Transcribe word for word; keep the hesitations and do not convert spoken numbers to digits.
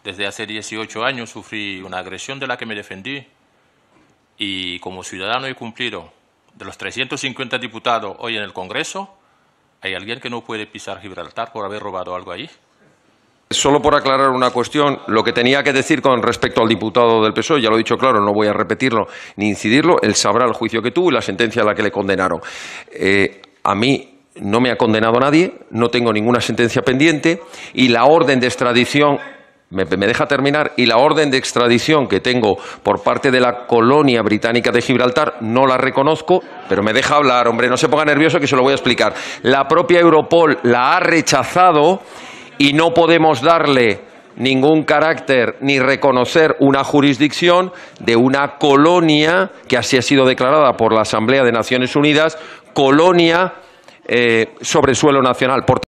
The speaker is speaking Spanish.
desde hace dieciocho años sufrí una agresión de la que me defendí y como ciudadano he cumplido. De los trescientos cincuenta diputados hoy en el Congreso, ¿hay alguien que no puede pisar Gibraltar por haber robado algo ahí? Solo por aclarar una cuestión, lo que tenía que decir con respecto al diputado del P S O E, ya lo he dicho claro, no voy a repetirlo ni incidirlo, él sabrá el juicio que tuvo y la sentencia a la que le condenaron. Eh, a mí no me ha condenado nadie, no tengo ninguna sentencia pendiente y la orden de extradición, me, me deja terminar, y la orden de extradición que tengo por parte de la colonia británica de Gibraltar no la reconozco, pero me deja hablar, hombre, no se ponga nervioso que se lo voy a explicar. La propia Europol la ha rechazado y no podemos darle ningún carácter ni reconocer una jurisdicción de una colonia que así ha sido declarada por la Asamblea de Naciones Unidas, colonia eh, sobre suelo nacional. Por